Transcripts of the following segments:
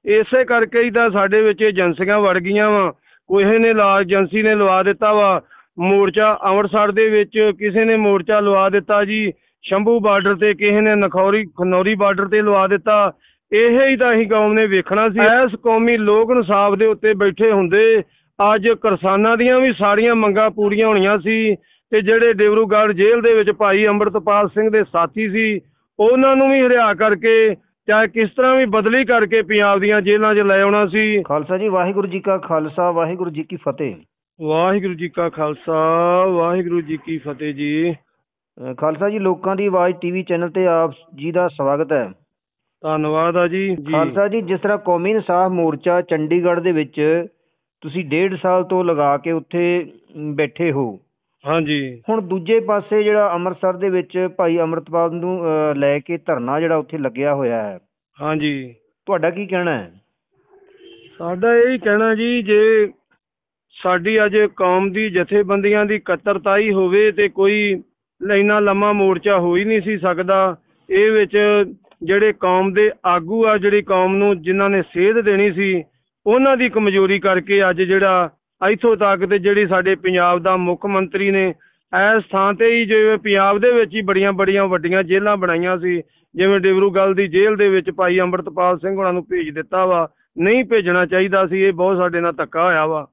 ਇਸੇ ਕਰਕੇ ਹੀ ਤਾਂ ਸਾਡੇ ਵਿੱਚ ਏਜੰਸੀਆਂ ਵੜ ਗਈਆਂ ਵਾ। ਕਿਸੇ ਨੇ ਏਜੰਸੀ ਨੇ ਲਵਾ ਦਿੱਤਾ ਵਾ ਮੋਰਚਾ ਅੰਮ੍ਰਿਤਸਰ ਦੇ ਵਿੱਚ, ਕਿਸੇ ਨੇ ਮੋਰਚਾ ਲਵਾ ਦਿੱਤਾ ਜੀ ਸ਼ੰਭੂ ਬਾਰਡਰ ਤੇ, ਕਿਸੇ ਨੇ ਖਨੌਰੀ ਬਾਰਡਰ ਤੇ ਲਵਾ ਦਿੱਤਾ। ਇਹ ਹੀ ਤਾਂ ਅਸੀਂ ਕੌਮ ਨੇ ਵੇਖਣਾ ਸੀ। ਇਸ ਕੌਮੀ ਲੋਕ ਇਨਸਾਫ ਦੇ ਉੱਤੇ ਬੈਠੇ ਹੁੰਦੇ ਅੱਜ ਕਿਸਾਨਾਂ ਦੀਆਂ ਵੀ ਸਾਰੀਆਂ ਮੰਗਾਂ ਪੂਰੀਆਂ ਹੋਣੀਆਂ ਸੀ। ਤੇ ਜਿਹੜੇ ਡਿਬਰੂਗੜ੍ਹ ਜੇਲ੍ਹ ਦੇ ਵਿੱਚ ਭਾਈ ਅੰਮ੍ਰਿਤਪਾਲ ਸਿੰਘ ਦੇ ਸਾਥੀ ਸੀ ਉਹਨਾਂ ਨੂੰ ਵੀ ਹਰਿਆ ਕਰਕੇ ਚਾਹੇ ਕਿਸ ਤਰ੍ਹਾਂ ਵੀ ਬਦਲੀ ਕਰਕੇ ਪੰਜਾਬ ਦੀਆਂ ਜੇਲ੍ਹਾਂ 'ਚ ਲੈ ਆਉਣਾ ਸੀ। ਖਾਲਸਾ ਜੀ, ਵਾਹਿਗੁਰੂ ਜੀ ਕਾ ਖਾਲਸਾ, ਵਾਹਿਗੁਰੂ ਜੀ ਕੀ ਫਤਿਹ। ਵਾਹਿਗੁਰੂ ਜੀ ਕਾ ਖਾਲਸਾ, ਵਾਹਿਗੁਰੂ ਜੀ ਕੀ ਫਤਿਹ ਜੀ। ਖਾਲਸਾ ਜੀ, ਲੋਕਾਂ ਦੀ ਆਵਾਜ਼ ਟੀਵੀ ਚੈਨਲ ਤੇ ਆਪ ਜੀ ਦਾ ਸਵਾਗਤ ਹੈ। ਧੰਨਵਾਦ ਆ ਜੀ। ਖਾਲਸਾ ਜੀ, ਜਿਸ ਤਰ੍ਹਾਂ ਕੌਮੀ ਇਨਸਾਫ ਮੋਰਚਾ ਚੰਡੀਗੜ੍ਹ ਦੇ ਵਿੱਚ ਤੁਸੀਂ 1.5 ਸਾਲ ਤੋਂ ਲਗਾ ਕੇ ਉੱਥੇ ਬੈਠੇ ਹੋ, ਹਾਂਜੀ, ਹੁਣ ਦੂਜੇ ਪਾਸੇ ਜਿਹੜਾ ਅੰਮ੍ਰਿਤਸਰ ਦੇ ਵਿੱਚ ਭਾਈ ਅੰਮ੍ਰਿਤਪਾਲ ਨੂੰ ਲੈ ਕੇ ਧਰਨਾ ਜਿਹੜਾ ਉੱਥੇ ਲੱਗਿਆ ਹੋਇਆ ਹੈ, ਹਾਂਜੀ, ਤੁਹਾਡਾ ਕੀ ਕਹਿਣਾ ਹੈ? ਸਾਡਾ ਇਹ ਕਹਿਣਾ ਜੀ, ਜੇ ਸਾਡੀ ਅੱਜ ਕੌਮ ਦੀ ਜਥੇਬੰਦੀਆਂ ਦੀ ਇਕੱਤਰਤਾਈ ਹੋਵੇ ਤੇ ਕੋਈ ਇੰਨਾ ਲੰਮਾ ਮੋਰਚਾ ਹੋ ਹੀ ਨਹੀਂ ਸੀ ਸਕਦਾ। ਇਹ ਵਿੱਚ ਜਿਹੜੇ ਕੌਮ ਦੇ ਆਗੂ ਆ, ਜਿਹੜੀ ਕੌਮ ਨੂੰ ਜਿਨ੍ਹਾਂ ਨੇ ਸੇਧ ਦੇਣੀ ਸੀ ਉਹਨਾਂ ਦੀ ਕਮਜ਼ੋਰੀ ਕਰਕੇ ਅੱਜ ਜਿਹੜਾ ਇੱਥੋਂ ਤੱਕ ਤੇ ਜਿਹੜੀ ਸਾਡੇ ਪੰਜਾਬ ਦਾ ਮੁੱਖ ਮੰਤਰੀ ਨੇ ਇਸ ਥਾਂ ਤੇ ਹੀ, ਜਿਵੇਂ ਪੰਜਾਬ ਦੇ ਵਿੱਚ ਹੀ ਬੜੀਆਂ ਵੱਡੀਆਂ ਜੇਲ੍ਹਾਂ ਬਣਾਈਆਂ ਸੀ, ਜਿਵੇਂ ਡਿਬਰੂਗੜ੍ਹ ਦੀ ਜੇਲ੍ਹ ਦੇ ਵਿੱਚ ਭਾਈ ਅੰਮ੍ਰਿਤਪਾਲ ਸਿੰਘ ਹੋਣਾ ਨੂੰ ਭੇਜ ਦਿੱਤਾ ਵਾ। ਨਹੀਂ ਭੇਜਣਾ ਚਾਹੀਦਾ ਸੀ, ਇਹ ਬਹੁਤ ਸਾਡੇ ਨਾਲ ਧੱਕਾ ਹੋਇਆ ਵਾ।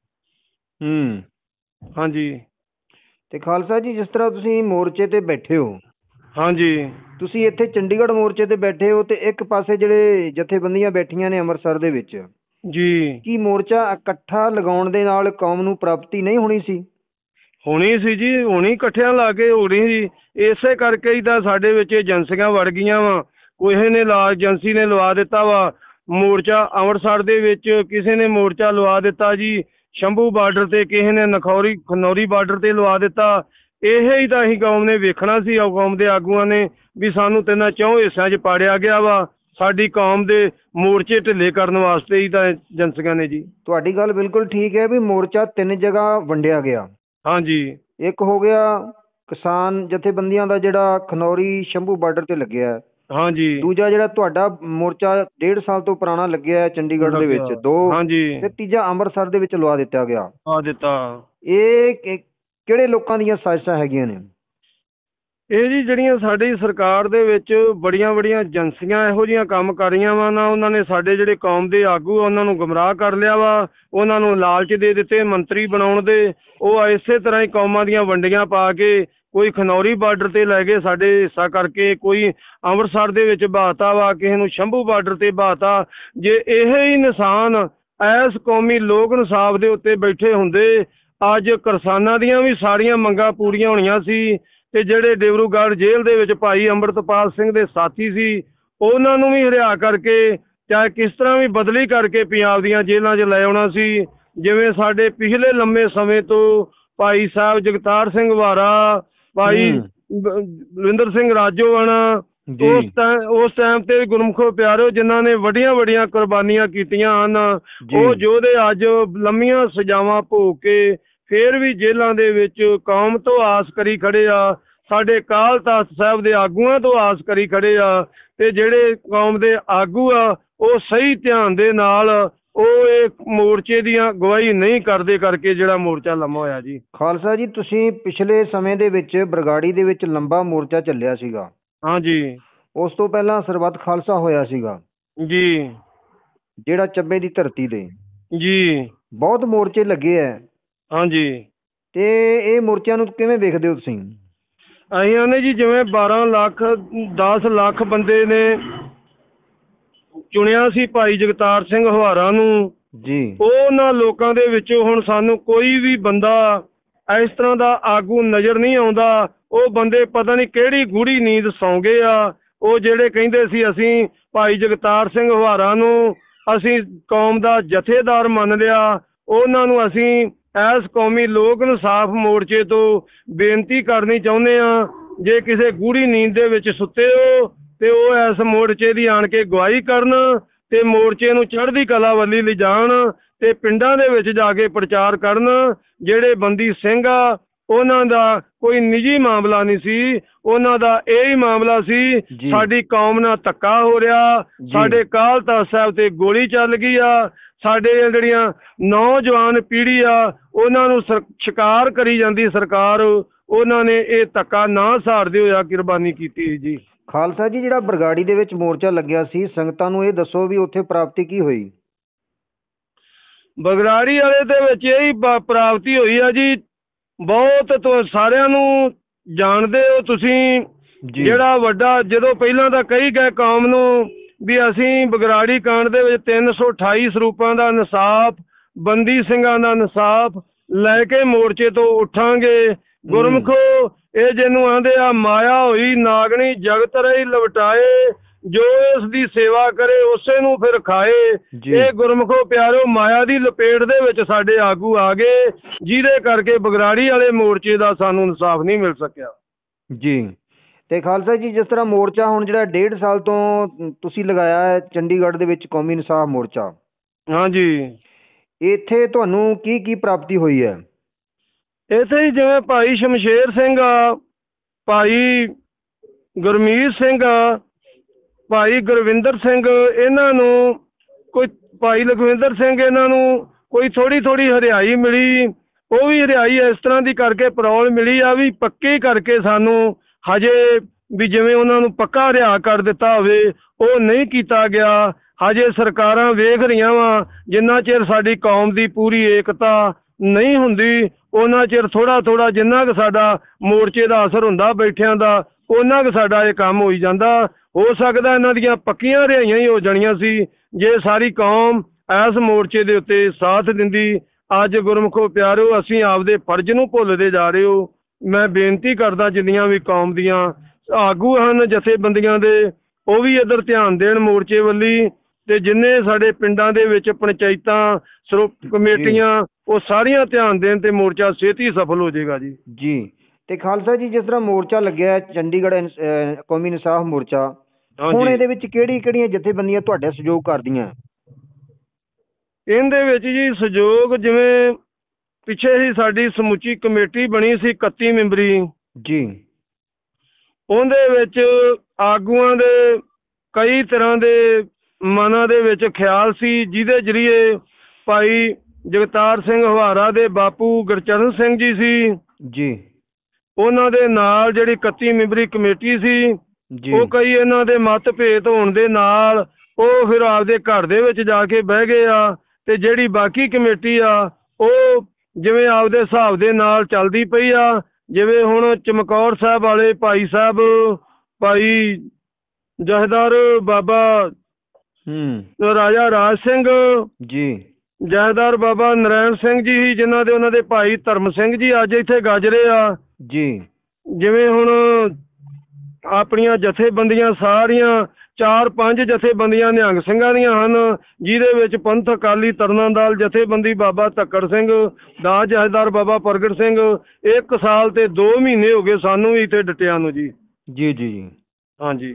ਹਾਂਜੀ। ਤੇ ਖਾਲਸਾ ਜੀ, ਜਿਸ ਤਰ੍ਹਾਂ ਤੁਸੀਂ ਮੋਰਚੇ ਤੇ ਬੈਠੇ ਹੋ, ਹਾਂਜੀ, ਤੁਸੀਂ ਇੱਥੇ ਚੰਡੀਗੜ੍ਹ ਮੋਰਚੇ ਤੇ ਬੈਠੇ ਹੋ ਤੇ ਇੱਕ ਪਾਸੇ ਜਿਹੜੇ ਜਥੇਬੰਦੀਆਂ ਬੈਠੀਆਂ ਨੇ ਅੰਮ੍ਰਿਤਸਰ ਦੇ ਵਿੱਚ ਜੀ, ਕੀ ਮੋਰਚਾ ਇਕੱਠਾ ਲਗਾਉਣ ਦੇ ਨਾਲ ਕੌਮ ਨੂੰ ਪ੍ਰਾਪਤੀ ਨਹੀਂ ਹੋਣੀ ਸੀ? ਹੋਣੀ ਸੀ ਜੀ, ਹੋਣੀ ਇਕੱਠਿਆਂ ਲਾ ਕੇ ਹੋਣੀ ਸੀ। ਇਸੇ ਕਰਕੇ ਹੀ ਤਾਂ ਸਾਡੇ ਵਿੱਚ ਏਜੰਸੀਆਂ ਵੜ ਗਈਆਂ ਵਾ। ਕਿਸੇ ਨੇ ਏਜੰਸੀ ਨੇ ਲਵਾ ਦਿੱਤਾ ਵਾ ਮੋਰਚਾ ਅੰਮ੍ਰਿਤਸਰ ਦੇ ਵਿੱਚ, ਕਿਸੇ ਨੇ ਮੋਰਚਾ ਲਵਾ ਦਿੱਤਾ ਜੀ ਸ਼ੰਭੂ ਬਾਰਡਰ ਤੇ, ਕਿਸੇ ਨੇ ਖਨੌਰੀ ਬਾਰਡਰ ਤੇ ਲਵਾ ਦਿੱਤਾ। ਇਹ ਹੀ ਤਾਂ ਅਸੀਂ ਕੌਮ ਨੇ ਵੇਖਣਾ ਸੀ। ਕੌਮ ਦੇ ਆਗੂਆਂ ਨੇ ਵੀ ਸਾਨੂੰ 3 ਹਿੱਸਿਆਂ 'ਚ ਪਾੜਿਆ ਗਿਆ ਵਾ, ਸਾਡੀ ਕੌਮ ਦੇ ਮੋਰਚੇ ਢਿੱਲੇ ਕਰਨ ਵਾਸਤੇ ਹੀ ਤਾਂ ਏਜੰਸੀਆਂ ਨੇ ਜੀ। ਤੁਹਾਡੀ ਗੱਲ ਬਿਲਕੁਲ ਠੀਕ ਹੈ ਵੀ ਮੋਰਚਾ 3 ਜਗ੍ਹਾ ਵੰਡਿਆ ਗਿਆ। ਹਾਂਜੀ, ਇੱਕ ਹੋ ਗਿਆ ਕਿਸਾਨ ਜਥੇਬੰਦੀਆਂ ਦਾ ਜਿਹੜਾ ਖਨੌਰੀ ਸ਼ੰਭੂ ਬਾਰਡਰ ਤੇ ਲੱਗਿਆ। ਹਾਂਜੀ। ਦੂਜਾ ਜਿਹੜਾ ਤੁਹਾਡਾ ਮੋਰਚਾ 1.5 ਸਾਲ ਤੋਂ ਪੁਰਾਣਾ ਲੱਗਿਆ ਹੈ ਚੰਡੀਗੜ੍ਹ ਦੇ ਵਿੱਚ, 2। ਹਾਂਜੀ। ਤੇ ਤੀਜਾ ਅੰਮ੍ਰਿਤਸਰ ਦੇ ਵਿੱਚ ਲਵਾ ਦਿੱਤਾ ਗਿਆ। ਇਹ ਕਿਹੜੇ ਲੋਕਾਂ ਦੀਆਂ ਸਾਜ਼ਿਸ਼ਾਂ ਹੈਗੀਆਂ ਨੇ? ਇਹ ਜੀ ਜਿਹੜੀਆਂ ਸਾਡੀ ਸਰਕਾਰ ਦੇ ਵਿੱਚ ਬੜੀਆਂ ਏਜੰਸੀਆਂ ਇਹੋ ਜਿਹੀਆਂ ਕੰਮ ਕਰ ਰਹੀਆਂ ਵਾ ਨਾ, ਉਹਨਾਂ ਨੇ ਸਾਡੇ ਜਿਹੜੇ ਕੌਮ ਦੇ ਆਗੂ ਉਹਨਾਂ ਨੂੰ ਗੁੰਮਰਾਹ ਕਰ ਲਿਆ ਵਾ, ਉਹਨਾਂ ਨੂੰ ਲਾਲਚ ਦੇ ਦਿੱਤੇ ਮੰਤਰੀ ਬਣਾਉਣ ਦੇ। ਉਹ ਇਸੇ ਤਰ੍ਹਾਂ ਹੀ ਕੌਮਾਂ ਦੀਆਂ ਵੰਡੀਆਂ ਪਾ ਕੇ ਕੋਈ ਖਨੌਰੀ ਬਾਰਡਰ ਤੇ ਲੈ ਗਏ ਸਾਡੇ ਹਿੱਸਾ ਕਰਕੇ, ਕੋਈ ਅੰਮ੍ਰਿਤਸਰ ਦੇ ਵਿੱਚ ਬਹਾਤਾ ਵਾ, ਕਿਸੇ ਨੂੰ ਸ਼ੰਭੂ ਬਾਰਡਰ ਤੇ ਬਹਾਤਾ। ਜੇ ਇਹ ਹੀ ਨਿਸ਼ਾਨ ਇਸ ਕੌਮੀ ਲੋਕ ਇਨਸਾਫ ਦੇ ਉੱਤੇ ਬੈਠੇ ਹੁੰਦੇ ਅੱਜ ਕਿਸਾਨਾਂ ਦੀਆਂ ਵੀ ਸਾਰੀਆਂ ਮੰਗਾਂ ਪੂਰੀਆਂ ਹੋਣੀਆਂ ਸੀ। ਤੇ ਜਿਹੜੇ ਡਿਬਰੂਗੜ੍ਹ ਜੇਲ੍ਹ ਦੇ ਵਿੱਚ ਭਾਈ ਅੰਮ੍ਰਿਤਪਾਲ ਸਿੰਘ ਦੇ ਸਾਥੀ ਸੀ ਉਹਨਾਂ ਨੂੰ ਵੀ ਹਰਿਆ ਕਰਕੇ ਚਾਹੇ ਕਿਸ ਤਰ੍ਹਾਂ ਵੀ ਬਦਲੀ ਕਰਕੇ ਪੰਜਾਬ ਦੀਆਂ ਜੇਲ੍ਹਾਂ 'ਚ ਲੈ ਆਉਣਾ ਸੀ। ਜਿਵੇਂ ਸਾਡੇ ਪਿਛਲੇ ਲੰਮੇ ਸਮੇਂ ਤੋਂ ਭਾਈ ਸਾਹਿਬ ਜਗਤਾਰ ਸਿੰਘ ਵਾਰਾ, ਭਾਈ ਬਲਵਿੰਦਰ ਸਿੰਘ ਰਾਜੋਆਣਾ, ਉਸ ਟਾਈਮ ਤੇ ਗੁਰਮੁਖੋ ਪਿਆਰਿਓ ਜਿਨ੍ਹਾਂ ਨੇ ਵੱਡੀਆਂ ਕੁਰਬਾਨੀਆਂ ਕੀਤੀਆਂ ਹਨ, ਉਹ ਯੋਧੇ ਅੱਜ ਲੰਮੀਆਂ ਸਜ਼ਾਵਾਂ ਭੋਗ ਕੇ ਫੇਰ ਵੀ ਜੇਲ੍ਹਾਂ ਦੇ ਵਿੱਚ ਕੌਮ ਤੋਂ ਆਸ ਕਰੀ ਖੜੇ ਆ, ਸਾਡੇ ਅਕਾਲ ਤਖ਼ਤ ਸਾਹਿਬ ਦੇ ਆਗੂਆਂ ਤੋਂ ਆਸ ਕਰੀ ਖੜੇ ਆ। ਤੇ ਜਿਹੜੇ ਕੌਮ ਦੇ ਆਗੂ ਆ ਉਹ ਸਹੀ ਧਿਆਨ ਦੇ ਨਾਲ ਉਹ ਇਹ ਮੋਰਚੇ ਦੀਆਂ ਅਗਵਾਈ ਨਹੀਂ ਕਰਦੇ ਕਰਕੇ ਜਿਹੜਾ ਮੋਰਚਾ ਲੰਮਾ ਹੋਇਆ ਜੀ। ਖਾਲਸਾ ਜੀ, ਤੁਸੀਂ ਪਿਛਲੇ ਸਮੇਂ ਦੇ ਵਿੱਚ ਬਰਗਾੜੀ ਦੇ ਵਿੱਚ ਲੰਬਾ ਮੋਰਚਾ ਚੱਲਿਆ ਸੀਗਾ। ਹਾਂਜੀ। ਉਸ ਤੋਂ ਪਹਿਲਾਂ ਸਰਬੱਤ ਖਾਲਸਾ ਹੋਇਆ ਸੀਗਾ ਜੀ, ਜਿਹੜਾ ਚੱਬੇ ਦੀ ਧਰਤੀ ਤੇ ਜੀ, ਬਹੁਤ ਮੋਰਚੇ ਲੱਗੇ ਹੈ। ਹਾਂਜੀ। ਤੇ ਇਹ ਮੋਰਚਿਆਂ ਨੂੰ ਕਿਵੇਂ ਵੇਖਦੇ ਹੋ ਤੁਸੀਂ? ਅਸੀਂ ਆਨੇ ਜੀ ਜਿਵੇਂ 12 ਲੱਖ 10 ਲੱਖ ਬੰਦੇ ਨੇ ਚੁਣਿਆ ਸੀ ਭਾਈ ਜਗਤਾਰ ਸਿੰਘ ਹਵਾਰਾ ਨੂੰ ਜੀ, ਉਹਨਾਂ ਲੋਕਾਂ ਦੇ ਵਿੱਚੋਂ ਹੁਣ ਸਾਨੂੰ ਕੋਈ ਵੀ ਬੰਦਾ ਇਸ ਤਰ੍ਹਾਂ ਦਾ ਆਗੂ ਨਜ਼ਰ ਨਹੀਂ ਆਉਂਦਾ। ਉਹ ਬੰਦੇ ਪਤਾ ਨਹੀਂ ਕਿਹੜੀ ਗੂੜੀ ਨੀਂਦ ਸੌਂ ਗਏ ਆ। ਉਹ ਜਿਹੜੇ ਕਹਿੰਦੇ ਸੀ ਅਸੀਂ ਭਾਈ ਜਗਤਾਰ ਸਿੰਘ ਹਵਾਰਾ ਨੂੰ ਅਸੀਂ ਕੌਮ ਦਾ ਜਥੇਦਾਰ ਮੰਨ ਲਿਆ, ਉਹਨਾਂ ਨੂੰ ਅਸੀਂ ਇਸ ਕੌਮੀ ਲੋਕ ਇਨਸਾਫ ਮੋਰਚੇ ਤੋਂ ਬੇਨਤੀ ਕਰਨੀ ਚਾਹੁੰਦੇ ਹਾਂ, ਜੇ ਕਿਸੇ ਗੂੜੀ ਨੀਂਦ ਦੇ ਵਿੱਚ ਸੁੱਤੇ ਹੋ ਤੇ ਉਹ ਇਸ ਮੋਰਚੇ ਦੀ ਆਣ ਕੇ ਅਗਵਾਈ ਕਰਨ ਤੇ ਮੋਰਚੇ ਨੂੰ ਚੜ੍ਹਦੀ ਕਲਾ ਵੱਲੀ ਲਿਜਾਣ ਤੇ ਪਿੰਡਾਂ ਦੇ ਵਿੱਚ ਜਾ ਕੇ ਪ੍ਰਚਾਰ ਕਰਨ। ਜਿਹੜੇ ਬੰਦੀ ਸਿੰਘ ਆ ਉਹਨਾਂ ਦਾ ਕੋਈ ਨਿੱਜੀ ਮਾਮਲਾ ਨਹੀਂ ਸੀ, ਉਹਨਾਂ ਦਾ ਇਹ ਹੀ ਮਾਮਲਾ ਸੀ ਜੀ। ਸਾਡੀ ਕੌਮ ਨਾਲ ਧੱਕਾ ਹੋ ਰਿਹਾ, ਜੀ। ਸਾਡੇ ਅਕਾਲ ਤਖ਼ਤ ਸਾਹਿਬ ਤੇ ਗੋਲੀ ਚੱਲ ਗਈ ਆ, ਸਾਡੇ ਜਿਹੜੀਆਂ ਨੌਜਵਾਨ ਪੀੜ੍ਹੀ ਆ ਉਹਨਾਂ ਨੂੰ ਸ਼ਿਕਾਰ ਕਰੀ ਜਾਂਦੀ ਸਰਕਾਰ, ਉਹਨਾਂ ਨੇ ਇਹ ਧੱਕਾ ਨਾ ਸਹਾਰਦੇ ਹੋਇਆ ਕੁਰਬਾਨੀ ਕੀਤੀ ਜੀ। ਖਾਲਸਾ ਜੀ, ਜਿਹੜਾ ਬਰਗਾੜੀ ਦੇ ਵਿੱਚ ਮੋਰਚਾ ਲੱਗਿਆ ਸੀ, ਸੰਗਤਾਂ ਨੂੰ ਇਹ ਦੱਸੋ ਵੀ ਉੱਥੇ ਪ੍ਰਾਪਤੀ ਕੀ ਹੋਈ? ਬਗਰਾੜੀ ਵਾਲੇ ਦੇ ਵਿੱਚ ਇਹੀ ਪ੍ਰਾਪਤੀ ਹੋਈ ਆ ਜੀ, ਬਹੁਤ ਸਾਰਿਆਂ ਨੂੰ ਜਾਣਦੇ ਹੋ ਤੁਸੀਂ, ਜੀ। ਜਿਹੜਾ ਵੱਡਾ ਜਦੋਂ ਪਹਿਲਾਂ ਤਾਂ ਕਹੀ ਗਏ ਕੌਮ ਨੂੰ ਵੀ ਅਸੀਂ ਬਗਰਾੜੀ ਕਾਂਡ ਦੇ ਵਿੱਚ 328 ਸਰੂਪਾਂ ਦਾ ਇਨਸਾਫ, ਬੰਦੀ ਸਿੰਘਾਂ ਦਾ ਇਨਸਾਫ ਲੈ ਕੇ ਮੋਰਚੇ ਤੋਂ ਉੱਠਾਂਗੇ। ਗੁਰਮਖੋ, ਇਹ ਜਿਹਨੂੰ ਆਂਦੇ ਆ ਮਾਇਆ ਹੋਈ ਨਾਗਣੀ ਜਗਤ ਰਹੀ ਲਵਟਾਏ, ਜੋ ਇਸ ਦੀ ਸੇਵਾ ਕਰੇ ਉਸੇ ਨੂੰ ਫਿਰ ਖਾਏ। ਇਹ ਗੁਰਮਖੋ ਪਿਆਰਿਓ ਮਾਇਆ ਦੀ ਲਪੇਟ ਦੇ ਵਿੱਚ ਸਾਡੇ ਆਗੂ ਆ ਗਏ, ਜਿਹਦੇ ਕਰਕੇ ਬਗਰਾੜੀ ਵਾਲੇ ਮੋਰਚੇ ਦਾ ਸਾਨੂੰ ਇਨਸਾਫ ਨਹੀਂ ਮਿਲ ਸਕਿਆ ਜੀ। ਤੇ ਖਾਲਸਾ ਜੀ, ਜਿਸ ਤਰ੍ਹਾਂ ਮੋਰਚਾ ਹੁਣ ਜਿਹੜਾ 1.5 ਸਾਲ ਤੋਂ ਤੁਸੀਂ ਲਗਾਇਆ ਹੈ ਚੰਡੀਗੜ੍ਹ ਦੇ ਵਿੱਚ ਕੌਮੀ ਇਨਸਾਫ ਮੋਰਚਾ, ਹਾਂਜੀ, ਇੱਥੇ ਤੁਹਾਨੂੰ ਕੀ ਕੀ ਪ੍ਰਾਪਤੀ ਹੋਈ ਹੈ? ਇੱਥੇ ਹੀ ਜਿਵੇਂ ਭਾਈ ਸ਼ਮਸ਼ੇਰ ਸਿੰਘ ਆ, ਭਾਈ ਗੁਰਮੀਤ ਸਿੰਘ ਆ, ਭਾਈ ਗੁਰਵਿੰਦਰ ਸਿੰਘ, ਇਹਨਾਂ ਨੂੰ ਕੋਈ ਭਾਈ ਲਖਵਿੰਦਰ ਸਿੰਘ, ਇਹਨਾਂ ਨੂੰ ਕੋਈ ਥੋੜੀ ਹਰਿਆਈ ਮਿਲੀ। ਉਹ ਵੀ ਹਰਿਆਈ ਇਸ ਤਰ੍ਹਾਂ ਦੀ ਕਰਕੇ ਪਰੌਲ ਮਿਲੀ ਆ ਵੀ ਪੱਕੀ ਕਰਕੇ ਸਾਨੂੰ ਹਜੇ ਵੀ ਜਿਵੇਂ ਉਹਨਾਂ ਨੂੰ ਪੱਕਾ ਰਿਹਾ ਕਰ ਦਿੱਤਾ ਹੋਵੇ, ਉਹ ਨਹੀਂ ਕੀਤਾ ਗਿਆ। ਹਜੇ ਸਰਕਾਰਾਂ ਵੇਖ ਰਹੀਆਂ ਵਾ, ਜਿੰਨਾ ਚਿਰ ਸਾਡੀ ਕੌਮ ਦੀ ਪੂਰੀ ਏਕਤਾ ਨਹੀਂ ਹੁੰਦੀ ਉਹਨਾਂ ਚਿਰ ਥੋੜਾ ਜਿੰਨਾ ਕੁ ਸਾਡਾ ਮੋਰਚੇ ਦਾ ਅਸਰ ਹੁੰਦਾ ਬੈਠਿਆਂ ਦਾ, ਉਹਨਾਂ ਕੁ ਸਾਡਾ ਇਹ ਕੰਮ ਹੋਈ ਜਾਂਦਾ। ਹੋ ਸਕਦਾ ਇਹਨਾਂ ਦੀਆਂ ਪੱਕੀਆਂ ਰਿਹਾਈਆਂ ਹੀ ਹੋ ਜਾਣੀਆਂ ਸੀ ਜੇ ਸਾਰੀ ਕੌਮ ਇਸ ਮੋਰਚੇ ਦੇ ਉੱਤੇ ਸਾਥ ਦਿੰਦੀ। ਅੱਜ ਗੁਰਮਖੋ ਪਿਆਰਿਓ, ਅਸੀਂ ਆਪਦੇ ਫਰਜ਼ ਨੂੰ ਭੁੱਲਦੇ ਜਾ ਰਹੇ ਹੋ। ਮੈਂ ਬੇਨਤੀ ਕਰਦਾ ਜਿੰਨੀਆਂ ਵੀ ਕੌਮ ਦੀਆਂ ਆਗੂ ਹਨ ਜਥੇਬੰਦੀਆਂ ਦੇ, ਉਹ ਵੀ ਇੱਧਰ ਧਿਆਨ ਦੇਣ ਮੋਰਚੇ ਵੱਲੀ, ਤੇ ਜਿੰਨੇ ਸਾਡੇ ਪਿੰਡਾਂ ਦੇ ਵਿੱਚ ਪੰਚਾਇਤਾਂ ਕਮੇਟੀਆਂ ਉਹ ਸਾਰੀਆਂ ਧਿਆਨ ਦੇਣ ਤੇ ਮੋਰਚਾ ਛੇਤੀ ਸਫਲ ਹੋ ਜਾਏਗਾ ਜੀ। ਜੀ। ਤੇ ਖਾਲਸਾ ਜੀ, ਜਿਸ ਤਰ੍ਹਾਂ ਮੋਰਚਾ ਲੱਗਿਆ ਚੰਡੀਗੜ੍ਹ ਕੌਮੀ ਇਨਸਾਫ ਮੋਰਚਾ, ਹੁਣ ਇਹਦੇ ਵਿੱਚ ਕਿਹੜੀਆਂ ਜਥੇਬੰਦੀਆਂ ਤੁਹਾਡਾ ਸਹਿਯੋਗ ਕਰਦੀਆਂ? ਇਹਦੇ ਵਿੱਚ ਜੀ ਸਹਿਯੋਗ, ਜਿਵੇਂ ਪਿੱਛੇ ਹੀ ਸਾਡੀ ਸਮੁੱਚੀ ਕਮੇਟੀ ਬਣੀ ਸੀ 31 ਮੈਂਬਰੀ ਜੀ, ਉਹਦੇ ਵਿੱਚ ਆਗੂਆਂ ਦੇ ਕਈ ਤਰ੍ਹਾਂ ਦੇ ਮਨਾਂ ਦੇ ਵਿੱਚ ਖਿਆਲ ਸੀ, ਜਿਹਦੇ ਜ਼ਰੀਏ ਭਾਈ ਜਗਤਾਰ ਸਿੰਘ ਹਵਾਰਾ ਦੇ ਬਾਪੂ ਗੁਰਚਰਨ ਸਿੰਘ ਜੀ ਸੀ ਜੀ, ਉਹਨਾਂ ਦੇ ਨਾਲ ਜਿਹੜੀ 31 ਮੈਂਬਰੀ ਕਮੇਟੀ ਸੀ, ਉਹ ਕਈ ਇਹਨਾਂ ਦੇ ਮਤਭੇਦ ਹੋਣ ਦੇ ਨਾਲ ਉਹ ਫਿਰ ਆਪਦੇ ਘਰ ਦੇ ਵਿੱਚ ਜਾ ਕੇ ਬਹਿ ਗਏ ਆ, ਤੇ ਜਿਹੜੀ ਬਾਕੀ ਕਮੇਟੀ ਆ ਉਹ ਜਿਵੇਂ ਆਪਦੇ ਹਿਸਾਬ ਦੇ ਨਾਲ ਚੱਲਦੀ ਪਈ ਆ। ਜਿਵੇਂ ਹੁਣ ਚਮਕੌਰ ਸਾਹਿਬ ਵਾਲੇ ਭਾਈ ਸਾਹਿਬ, ਭਾਈ ਜਥੇਦਾਰ ਬਾਬਾ ਰਾਜਾ ਰਾਜ ਸਿੰਘ ਜੀ, ਜਥੇਦਾਰ ਬਾਬਾ ਨਰੈਣ ਸਿੰਘ ਜੀ, ਜਿਨ੍ਹਾਂ ਦੇ ਉਹਨਾਂ ਦੇ ਭਾਈ ਧਰਮ ਸਿੰਘ ਜੀ ਅੱਜ ਇੱਥੇ ਗਾਜਰੇ ਆ ਜੀ। ਜਿਵੇਂ ਹੁਣ ਆਪਣੀਆਂ ਜਥੇਬੰਦੀਆਂ ਸਾਰੀਆਂ 4-5 ਜਥੇਬੰਦੀਆਂ ਨਿਹੰਗ ਸਿੰਘਾਂ ਦੀਆਂ ਹਨ, ਜਿਹਦੇ ਵਿੱਚ ਪੰਥ ਅਕਾਲੀ ਤਰਨਾ ਦਲ ਜਥੇਬੰਦੀ ਬਾਬਾ ਧੱਕੜ ਸਿੰਘ, ਦਾਸ ਜਥੇਦਾਰ ਬਾਬਾ ਪ੍ਰਗਟ ਸਿੰਘ। 1 ਸਾਲ ਤੇ 2 ਮਹੀਨੇ ਹੋ ਗਏ ਸਾਨੂੰ ਵੀ ਇੱਥੇ ਡਟਿਆਂ ਨੂੰ ਜੀ। ਜੀ ਜੀ ਜੀ, ਹਾਂਜੀ।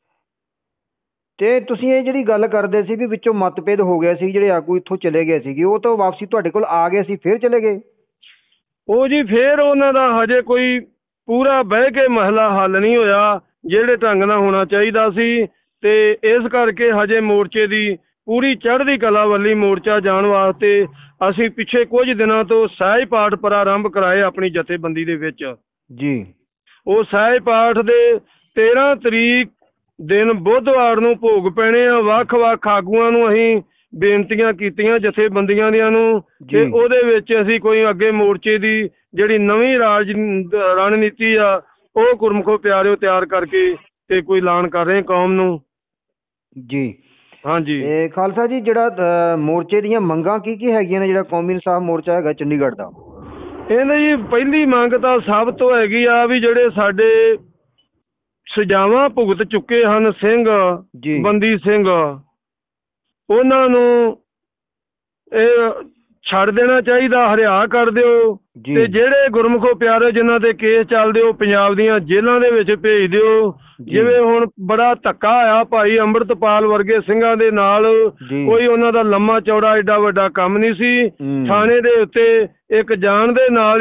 ਤੇ ਤੁਸੀਂ ਇਹ ਜਿਹੜੀ ਗੱਲ ਕਰਦੇ ਸੀ ਵੀ ਵਿੱਚੋਂ ਮਤਭੇਦ ਹੋ ਗਿਆ ਸੀ, ਜਿਹੜੇ ਆਗੂ ਇੱਥੋਂ ਚਲੇ ਗਏ ਸੀਗੇ, ਉਹ ਤਾਂ ਵਾਪਸੀ ਤੁਹਾਡੇ ਕੋਲ ਆ ਗਏ ਸੀ, ਫਿਰ ਚਲੇ ਗਏ? ਉਹ ਜੀ ਫਿਰ ਉਹਨਾਂ ਦਾ ਹਜੇ ਕੋਈ ਪੂਰਾ ਬਹਿ ਕੇ ਮਸਲਾ ਹੱਲ ਨਹੀਂ ਹੋਇਆ ਜਿਹੜੇ ਢੰਗ ਨਾਲ ਹੋਣਾ ਚਾਹੀਦਾ ਸੀ, ਤੇ ਇਸ ਕਰਕੇ ਹਜੇ ਮੋਰਚੇ ਦੀ ਪੂਰੀ ਚੜ੍ਹਦੀ ਕਲਾ ਵੱਲੀ ਮੋਰਚਾ ਜਾਣ ਵਾਸਤੇ ਅਸੀਂ ਪਿੱਛੇ ਕੁਝ ਦਿਨਾਂ ਤੋਂ ਸਹਿਜ ਪਾਠ ਪ੍ਰਾਰੰਭ ਕਰਾਏ ਆਪਣੀ ਜਥੇਬੰਦੀ ਦੇ ਵਿੱਚ ਜੀ। ਉਹ ਸਹਿਜ ਪਾਠ ਦੇ 13 ਤਰੀਕ ਦਿਨ ਬੁੱਧਵਾਰ ਨੂੰ ਭੋਗ ਪੈਣੇ ਆ। ਵੱਖ-ਵੱਖ ਆਗੂਆਂ ਨੂੰ ਅਸੀਂ ਬੇਨਤੀਆਂ ਕੀਤੀਆਂ ਜਥੇਬੰਦੀਆਂ ਦੀਆਂ ਨੂੰ, ਤੇ ਉਹਦੇ ਵਿੱਚ ਅਸੀਂ ਕੋਈ ਅੱਗੇ ਮੋਰਚੇ ਦੀ ਜਿਹੜੀ ਨਵੀਂ ਰਣਨੀਤੀ ਆ ਉਹ ਗੁਰਮੁਖੋ ਪਿਆਰਿਓ ਤਿਆਰ ਕਰਕੇ ਤੇ ਕੋਈ ਐਲਾਨ ਕਰ ਰਹੇ ਕੌਮ ਨੂੰ ਜੀ। ਹਾਂਜੀ। ਤੇ ਖਾਲਸਾ ਜੀ, ਜਿਹੜਾ ਮੋਰਚੇ ਦੀਆਂ ਮੰਗਾਂ ਕੀ ਹੈਗੀਆਂ ਨੇ, ਜਿਹੜਾ ਕੌਮੀ ਇਨਸਾਫ ਮੋਰਚਾ ਹੈਗਾ ਚੰਡੀਗੜ੍ਹ ਦਾ? ਇਹਦੇ ਜੀ ਪਹਿਲੀ ਮੰਗ ਤਾਂ ਸਭ ਤੋਂ ਹੈਗੀ ਆ ਵੀ ਜਿਹੜੇ ਸਾਡੇ ਸਜ਼ਾਵਾਂ ਭੁਗਤ ਚੁੱਕੇ ਹਨ ਸਿੰਘ, ਬੰਦੀ ਸਿੰਘ, ਉਹਨਾਂ ਨੂੰ ਇਹ ਛੱਡ ਦੇਣਾ ਚਾਹੀਦਾ, ਹਰਿਆ ਕਰ ਦਿਓ, ਤੇ ਜਿਹੜੇ ਗੁਰਮੁਖੋ ਪਿਆਰੇ ਜਿਨ੍ਹਾਂ ਦੇ ਕੇਸ ਚੱਲਦੇ ਉਹ ਪੰਜਾਬ ਦੀਆਂ ਜੇਲ੍ਹਾਂ ਦੇ ਵਿੱਚ ਭੇਜ ਦਿਓ। ਜਿਵੇਂ ਹੁਣ ਬੜਾ ਧੱਕਾ ਆਇਆ ਭਾਈ ਅੰਮ੍ਰਿਤਪਾਲ ਵਰਗੇ ਸਿੰਘਾਂ ਦੇ ਨਾਲ, ਕੋਈ ਉਹਨਾਂ ਦਾ ਲੰਮਾ ਚੌੜਾ ਏਡਾ ਵੱਡਾ ਕੰਮ ਨਹੀਂ ਸੀ। ਥਾਣੇ ਦੇ ਉੱਤੇ ਇੱਕ ਜਾਣ ਦੇ ਨਾਲ ਹੀ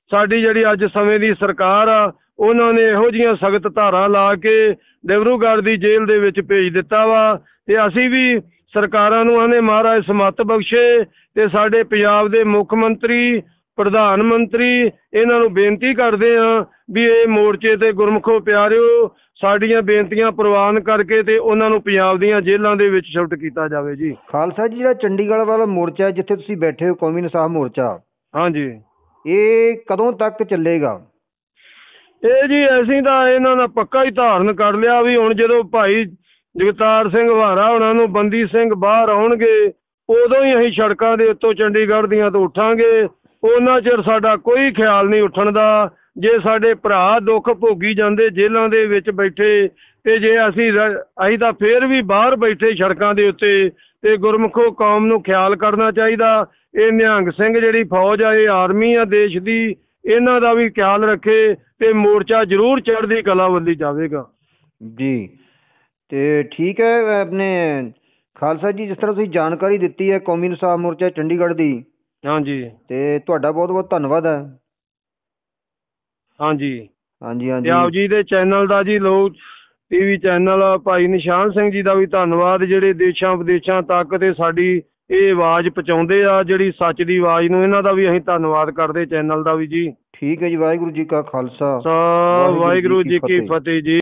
ਸਾਡੀ ਜਿਹੜੀ ਅੱਜ ਸਮੇਂ ਦੀ ਸਰਕਾਰ ਆ ਉਹਨਾਂ ਨੇ ਇਹੋ ਜਿਹੀਆਂ ਸਖਤ ਧਾਰਾਂ ਲਾ ਕੇ ਡਿਬਰੂਗੜ੍ਹ ਦੀ ਜੇਲ੍ਹ ਦੇ ਵਿੱਚ ਭੇਜ ਦਿੱਤਾ ਵਾ। ਤੇ ਅਸੀਂ ਵੀ ਸਰਕਾਰਾਂ ਨੂੰ ਆਨੇ ਮਹਾਰਾਜ ਸਮੱਤ ਬਖਸ਼ੇ ਤੇ ਸਾਡੇ ਪੰਜਾਬ ਦੇ ਮੁੱਖ ਮੰਤਰੀ ਪ੍ਰਧਾਨ ਮੰਤਰੀ ਇਹਨਾਂ ਨੂੰ ਬੇਨਤੀ ਕਰਦੇ ਹਾਂ ਵੀ ਇਹ ਮੋਰਚੇ ਤੇ ਗੁਰਮੁਖੋ ਪਿਆਰਿਓ ਸਾਡੀਆਂ ਬੇਨਤੀਆਂ ਪ੍ਰਵਾਨ ਕਰਕੇ ਤੇ ਉਹਨਾਂ ਨੂੰ ਪੰਜਾਬ ਦੀਆਂ ਜੇਲ੍ਹਾਂ ਦੇ ਵਿੱਚ ਸ਼ਿਫਟ ਕੀਤਾ ਜਾਵੇ ਜੀ। ਖਾਲਸਾ ਜੀ, ਜਿਹੜਾ ਚੰਡੀਗੜ੍ਹ ਵਾਲਾ ਮੋਰਚਾ ਹੈ ਜਿੱਥੇ ਤੁਸੀਂ ਬੈਠੇ ਹੋ, ਕੌਮੀ ਇਨਸਾਫ ਮੋਰਚਾ, ਹਾਂਜੀ, ਇਹ ਕਦੋਂ ਤੱਕ ਚੱਲੇਗਾ? ਇਹ ਜੀ ਅਸੀਂ ਤਾਂ ਇਹਨਾਂ ਦਾ ਪੱਕਾ ਹੀ ਧਾਰਨ ਕਰ ਲਿਆ ਵੀ ਹੁਣ ਜਦੋਂ ਭਾਈ ਜਗਤਾਰ ਸਿੰਘ ਹਵਾਰਾ ਉਹਨਾਂ ਨੂੰ ਬੰਦੀ ਸਿੰਘ ਬਾਹਰ ਆਉਣਗੇ ਉਦੋਂ ਹੀ ਅਸੀਂ ਸੜਕਾਂ ਦੇ ਉੱਤੋਂ ਚੰਡੀਗੜ੍ਹ ਦੀਆਂ ਤੋਂ ਉੱਠਾਂਗੇ। ਉਹਨਾਂ ਚਿਰ ਸਾਡਾ ਕੋਈ ਖਿਆਲ ਨਹੀਂ ਉੱਠਣ ਦਾ। ਜੇ ਸਾਡੇ ਭਰਾ ਦੁੱਖ ਭੋਗੀ ਜਾਂਦੇ ਜੇਲ੍ਹਾਂ ਦੇ ਵਿੱਚ ਬੈਠੇ ਤੇ ਜੇ ਅਸੀਂ ਤਾਂ ਫੇਰ ਵੀ ਬਾਹਰ ਬੈਠੇ ਸੜਕਾਂ ਦੇ ਉੱਤੇ ਤੇ ਗੁਰਮੁਖੋ ਕੌਮ ਨੂੰ ਖਿਆਲ ਕਰਨਾ ਚਾਹੀਦਾ। ਇਹ ਨਿਹੰਗ ਸਿੰਘ ਜਿਹੜੀ ਫੌਜ ਆ ਇਹ ਆਰਮੀ ਆ ਦੇਸ਼ ਦੀ, ਇਹਨਾਂ ਦਾ ਵੀ ਖਿਆਲ ਰੱਖੇ ਤੇ ਮੋਰਚਾ ਜ਼ਰੂਰ ਚੜ੍ਹਦੀ ਕਲਾ ਵੱਲ ਜਾਵੇਗਾ ਜੀ। ਤੇ ਠੀਕ ਹੈ ਆਪਣੇ ਖਾਲਸਾ ਜੀ, ਜਿਸ ਤਰ੍ਹਾਂ ਤੁਸੀਂ ਜਾਣਕਾਰੀ ਦਿੱਤੀ ਹੈ ਕੌਮੀ ਇਨਸਾਫ ਮੋਰਚਾ ਚੰਡੀਗੜ੍ਹ ਦੀ, ਹਾਂਜੀ, ਤੇ ਤੁਹਾਡਾ ਬਹੁਤ ਬਹੁਤ ਧੰਨਵਾਦ ਹੈ। ਹਾਂਜੀ ਹਾਂਜੀ ਤੇ ਹਾਂਜੀ ਆਪ ਜੀ ਦੇ ਚੈਨਲ ਦਾ ਜੀ ਲੋਕ ਟੀਵੀ ਚੈਨਲ ਭਾਈ ਨਿਸ਼ਾਨ ਸਿੰਘ ਜੀ ਦਾ ਵੀ ਧੰਨਵਾਦ, ਜਿਹੜੇ ਦੇਸ਼ਾਂ ਵਿਦੇਸ਼ਾਂ ਤੱਕ ਤੇ ਸਾਡੀ ਇਹ ਆਵਾਜ਼ ਪਹੁੰਚਾਉਂਦੇ ਆ, ਜਿਹੜੀ ਸੱਚ ਦੀ ਆਵਾਜ਼ ਨੂੰ, ਇਹਨਾਂ ਦਾ ਵੀ ਅਸੀਂ ਧੰਨਵਾਦ ਕਰਦੇ ਚੈਨਲ ਦਾ ਵੀ ਜੀ। ਠੀਕ ਹੈ ਜੀ। ਵਾਹਿਗੁਰੂ ਜੀ ਕਾ ਖਾਲਸਾ, ਵਾਹਿਗੁਰੂ ਜੀ ਕੀ ਫਤਿਹ ਜੀ।